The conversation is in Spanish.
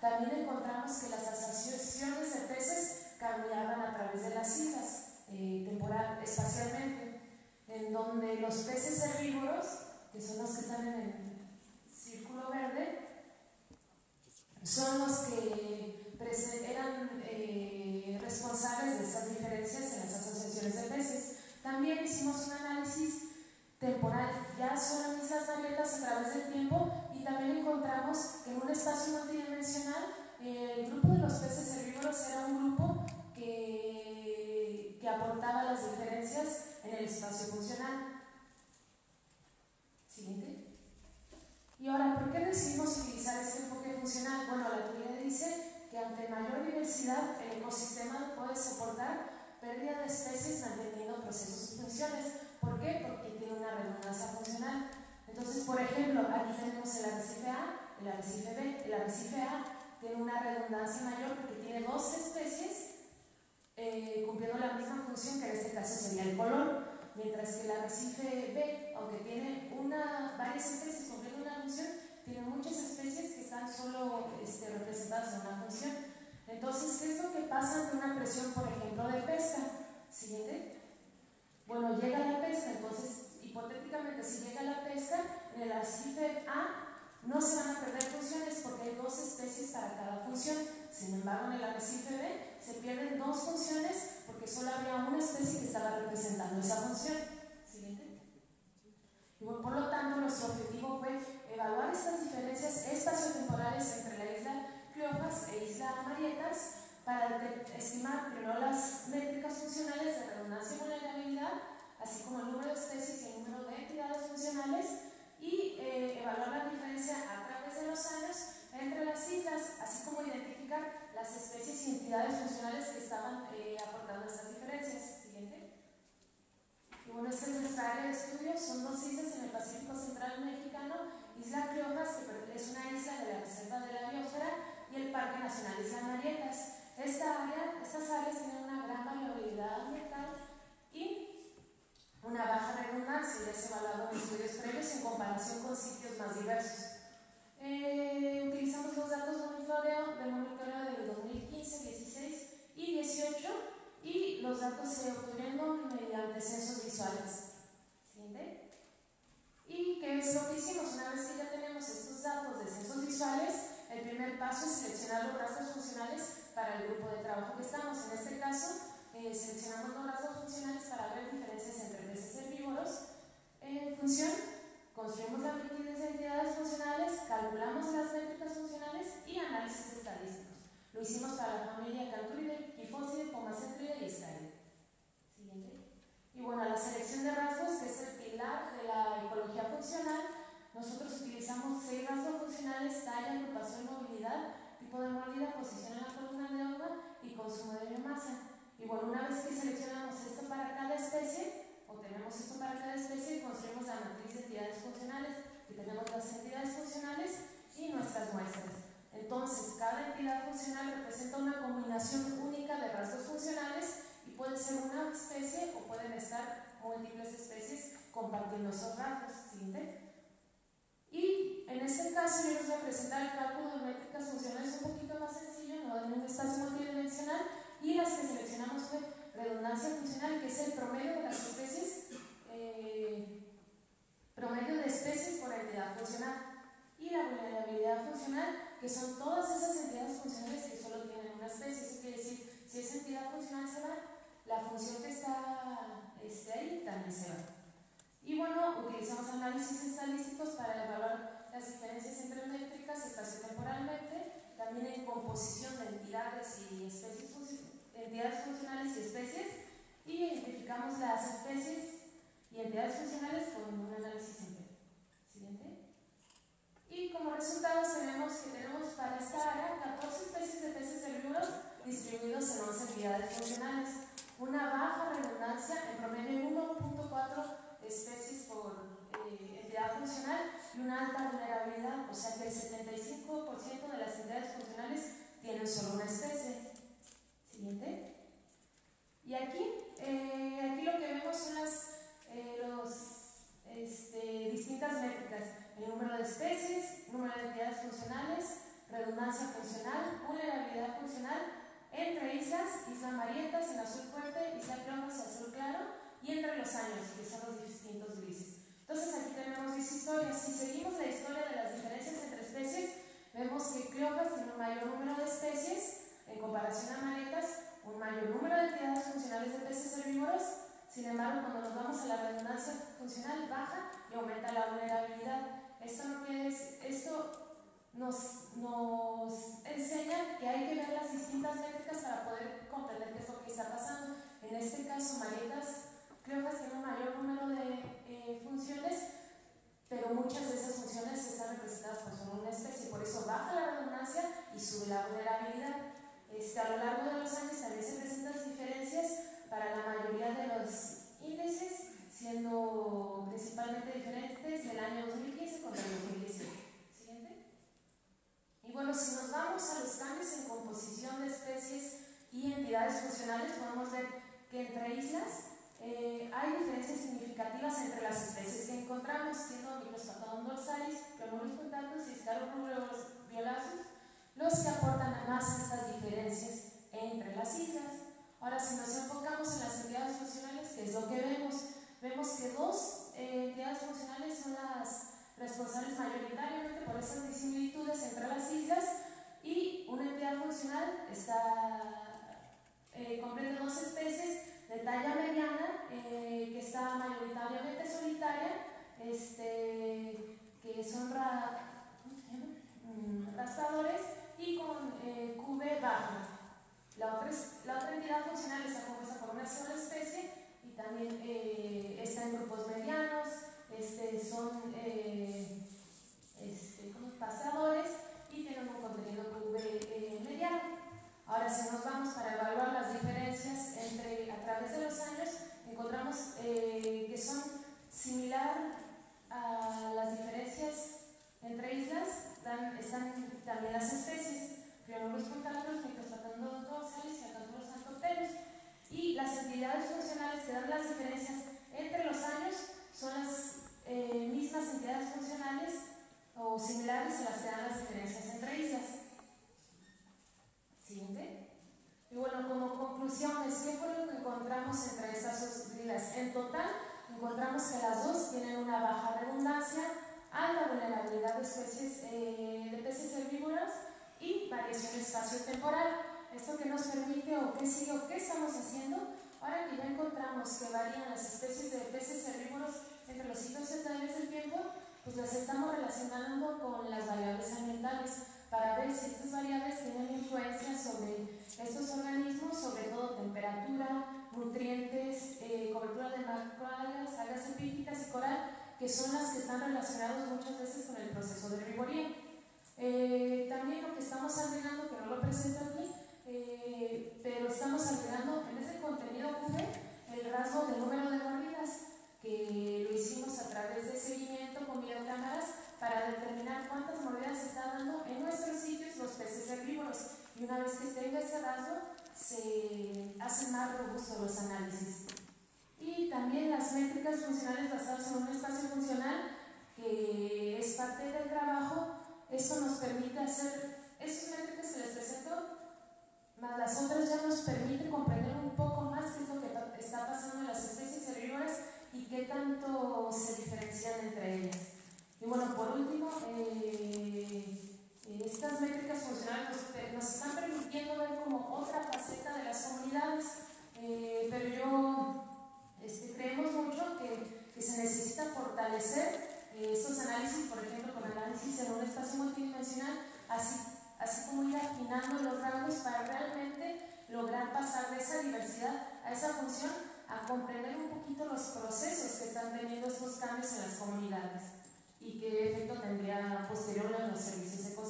también encontramos que las asociaciones de peces cambiaban a través de las islas, espacialmente, en donde los peces herbívoros, que son los que están en el círculo verde, son los que eran responsables de estas diferencias en las asociaciones de peces. También hicimos un análisis temporal, ya son en Islas Marietas a través del tiempo, y también encontramos que en un espacio multidimensional el grupo de los peces herbívoros era un grupo que aportaba las diferencias en el espacio funcional. Siguiente. Y ahora, ¿por qué decidimos utilizar este enfoque funcional? Bueno, la teoría dice que ante mayor diversidad el ecosistema puede soportar pérdida de especies manteniendo procesos y funciones. ¿Por qué? Porque tiene una redundancia funcional. Entonces, por ejemplo, aquí tenemos el arrecife A, el arrecife B. El arrecife A tiene una redundancia mayor porque tiene dos especies cumpliendo la misma función, que en este caso sería el color, mientras que el arrecife B, aunque tiene varias especies cumpliendo una función, tiene muchas especies que están solo representadas en una función. Entonces, ¿qué es lo que pasa ante una presión, por ejemplo, de pesca? Siguiente. Bueno, llega la pesca, entonces, hipotéticamente, si llega la pesca, en el arrecife A no se van a perder funciones porque hay dos especies para cada función. Sin embargo, en el arrecife B se pierden dos funciones porque solo había una especie que estaba representando esa función. Siguiente. Y bueno, por lo tanto, nuestro objetivo fue evaluar estas diferencias espaciotemporales entre la isla Cleofas e isla Marietas para estimar primero las métricas funcionales de redundancia y vulnerabilidad, así como el número de especies y el número de entidades funcionales, y evaluar la diferencia a través de los años entre las islas, así como identificar las especies y entidades funcionales que estaban aportando estas diferencias. Siguiente. Y bueno, esta es nuestra área de estudio. Son dos islas en el Pacífico Central mexicano: Isla Cleofas, que es una isla de la Reserva de la Biosfera, y el Parque Nacional Isla Marietas. Estas áreas tienen una gran variabilidad ambiental y una baja redundancia, ya se ha evaluado en estudios previos en comparación con sitios más diversos. Utilizamos los datos de monitoreo del 2015, 16 y 18, y los datos se obtuvieron mediante censos visuales. ¿Siguiente? ¿Y qué es lo que hicimos? Una vez que ya tenemos estos datos de censos visuales, el primer paso es seleccionar los rasgos funcionales para el grupo de trabajo que estamos. En este caso, seleccionamos los rasgos funcionales para ver diferencias entre peces herbívoros. Función, construimos la matriz de entidades funcionales, calculamos las métricas funcionales y análisis estadísticos. Lo hicimos para la familia Canturidae, Kyphosidae, Pomacentridae y Ascaridae. Siguiente. Y bueno, la selección de rasgos, que es el pilar de la ecología funcional, nosotros utilizamos 6 rasgos funcionales: talla, agrupación, movilidad, tipo de mordida, posición en la columna de agua y consumo de biomasa. Y bueno, una vez que seleccionamos esto para cada especie, o tenemos esto para cada especie, construimos la matriz de entidades funcionales, que tenemos las entidades funcionales y nuestras muestras. Entonces, cada entidad funcional representa una combinación única de rasgos funcionales y puede ser una especie o pueden estar múltiples especies compartiendo esos rasgos. ¿Siguiente? Y en este caso yo les voy a presentar el cálculo de métricas funcionales un poquito más sencillo, no en un espacio multidimensional, y las que seleccionamos fue redundancia funcional, que es el promedio de las especies, promedio de especies por entidad funcional, y la vulnerabilidad funcional, que son todas esas entidades funcionales que solo tienen una especie. Eso quiere decir, si esa entidad funcional se va, la función que está ahí también se va. Y bueno, utilizamos análisis estadísticos para evaluar las diferencias entre métricas espaciotemporalmente, también en composición de entidades y especies, entidades funcionales y especies, y identificamos las especies y entidades funcionales con un análisis entero. Siguiente. Y como resultados tenemos para esta área 14 especies de peces herbívoros distribuidos en 11 entidades funcionales, una baja redundancia, en promedio 1.4 especies por entidad funcional, y una alta vulnerabilidad, o sea que el 75% de las entidades funcionales tienen solo una especie. Siguiente. Y aquí lo que vemos son distintas métricas: el número de especies, número de entidades funcionales, redundancia redundancia funcional, vulnerabilidad funcional, entre islas, Isla Marietas en azul fuerte, Isla Cleofas azul claro, y entre los años, que son los distintos grises. Entonces aquí tenemos 10 historias. Si seguimos la historia de las diferencias entre especies, vemos que Cleofas tiene un mayor número de especies en comparación a Marietas, un mayor número de entidades funcionales de peces herbívoros. Sin embargo, cuando nos vamos a la redundancia funcional, baja y aumenta la vulnerabilidad. Esto nos enseña que hay que ver las distintas métricas para poder comprender qué es lo que está pasando. En este caso, Marietas Cleofas tiene un mayor número de funciones, pero muchas de esas funciones están representadas por solo una especie, por eso baja la redundancia y sube la vulnerabilidad. A lo largo de los años también se presentan diferencias para la mayoría de los índices, siendo principalmente diferentes del año 2015 contra el 2017. Siguiente. Y bueno, si nos vamos a los cambios en composición de especies y entidades funcionales, podemos ver que entre islas hay diferencias significativas entre las especies que encontramos, siendo Microstratodon dorsalis, Plionomus punctatus y Scarorubeus violacus los que aportan más estas diferencias entre las islas. Ahora, si nos enfocamos en las entidades funcionales, ¿qué es lo que vemos? Vemos que dos entidades funcionales son las responsables mayoritariamente por esas disimilitudes entre las islas, y una entidad funcional comprende dos especies de talla mediana que está mayoritariamente solitaria, que son rastradores y con QV bajo. La otra entidad funcional está compuesta por una sola especie y también está en grupos medianos, son pastadores y tienen un contenido QV mediano. Ahora, si nos vamos para evaluar las diferencias a través de los años, encontramos que son similares a las diferencias entre islas, están también las especies, Plionomus punctatus, Microstratodon dorsalis y Acanthurus arcopterus. Y las entidades funcionales que dan las diferencias entre los años son las mismas entidades funcionales o similares a las que dan las diferencias entre islas. Siguiente. Y bueno, como conclusiones, ¿qué fue lo que encontramos entre estas dos islas? En total, encontramos que las dos tienen una baja redundancia, alta vulnerabilidad de especies de peces herbívoros y variación espacio-temporal. ¿Esto qué nos permite o qué sigue o qué estamos haciendo? Ahora que ya encontramos que varían las especies de peces herbívoros entre los ciclos etapas del tiempo, pues las estamos relacionando con las variables ambientales para ver si estas variables tienen influencia sobre estos organismos, sobre todo temperatura, nutrientes, cobertura de macroalgas, algas epífitas y coral, que son las que están relacionadas muchas veces con el proceso de herbivoría. También lo que estamos agregando, que no lo presento aquí, pero estamos agregando en ese contenido QV el rasgo del número de mordidas, que lo hicimos a través de seguimiento con videocámaras para determinar cuántas mordidas se está dando en nuestros sitios los peces herbívoros, y una vez que tenga ese rasgo se hacen más robustos los análisis. Y también las métricas funcionales basadas en un espacio funcional, que es parte del trabajo. Esto nos permite hacer, estas métricas que les presento, más las otras, ya nos permite comprender un poco más qué es lo que está pasando en las especies herbívoras y qué tanto se diferencian entre ellas. Y bueno, por último, estas métricas funcionales nos están permitiendo ver como otra faceta de las comunidades, pero creemos mucho que se necesita fortalecer estos análisis, por ejemplo, con análisis en un espacio multidimensional, así como ir afinando los rangos para realmente lograr pasar de esa diversidad a esa función, a comprender un poquito los procesos que están teniendo estos cambios en las comunidades y qué efecto tendría posterior en los servicios económicos.